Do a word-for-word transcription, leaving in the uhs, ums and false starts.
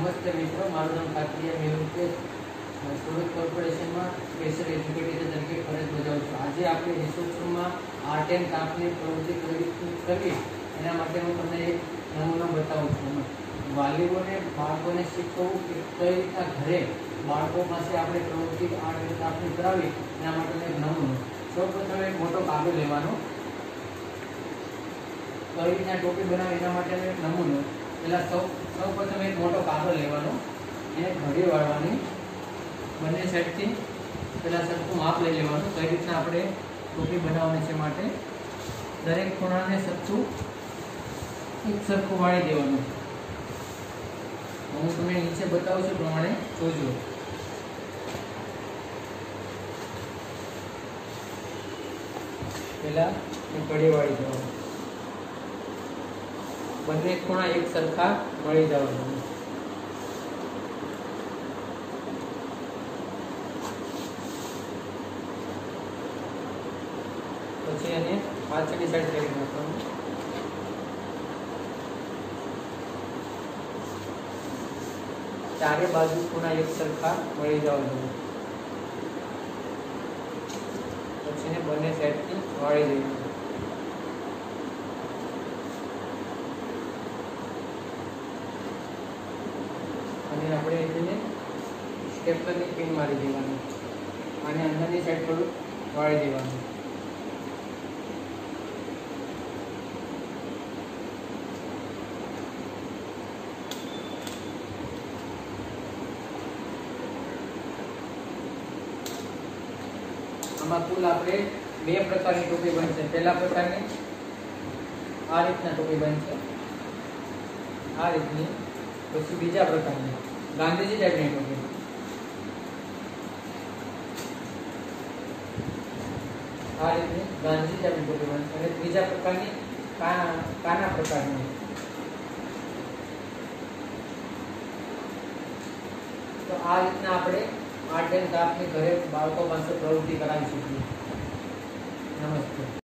નમસ્તે મિત્રો, મારું નામ કાકડિયા મેહુલ છે. સુરત કોર્પોરેશનમાં સ્પેશિયલ એજ્યુકેટર તરીકે ફરજ બજાવું છું. આજે આપણે રિસોર્સ રૂમમાં આર્ટ એન્ડ ક્રાફ્ટની પ્રવૃત્તિ કરવી એના માટે હું તમને એક નમૂનો બતાવું છું. વાલીઓને બાળકોને શીખવવું કે કઈ રીતના ઘરે બાળકો પાસે આપણે પ્રવૃત્તિ આર્ટ એન્ડ ક્રાફ્ટની કરાવી એના માટેનો એક નમૂનો. સૌપ્રથમ એક મોટો કાગળ લેવાનો, કઈ રીતના ટોપી બનાવે એના માટેનો એક નમૂનો. પહેલાં સૌ સૌ પ્રથમ એક મોટો કાગળ લેવાનો, એને ઘડી વાળવાની, બંને સાઈડથી પહેલાં સરખું માપ લઈ લેવાનું કઈ રીતના આપણે ટોપી બનાવવાની છે. માટે દરેક ખૂણાને સરખું એક સરખું વાળી દેવાનું. હું તમને નીચે બતાવું છું પ્રમાણે જોજો. પહેલાં ઘડી વાળી દેવાનું, બંને ખૂણા એક સરખા મળી જવાનું. પછી એને પાછળની સાઈડ કરી નાખવાનું. ચારે બાજુ ખૂણા એક સરખા મળી જવા જોઈએ. પછી એને બંને સાઈડથી વાળી દેવાનું. અને આપણે એને સ્ટેપલરની પિન મારી દેવાની અને અંદરની સાઈડ થોડું વાળી દેવાનું. આમાં કુલ આપણે બે પ્રકારની ટોપી બનશે. પહેલા પ્રકારની આ રીતના ટોપી બનશે, આ રીતની. પછી બીજા પ્રકારની ગાંધીજી ટાઈપની ટોપી. આ રીતની ગાંધીજી ટાઈપની ટોપી બનશે. અને ત્રીજા પ્રકારની કાના કાના પ્રકારની. તો આ રીતના આપણે આર્ટ એન્ડ ક્રાફ્ટની ઘરે બાળકો પાસે પ્રવૃત્તિ કરાવી શકીએ. નમસ્તે.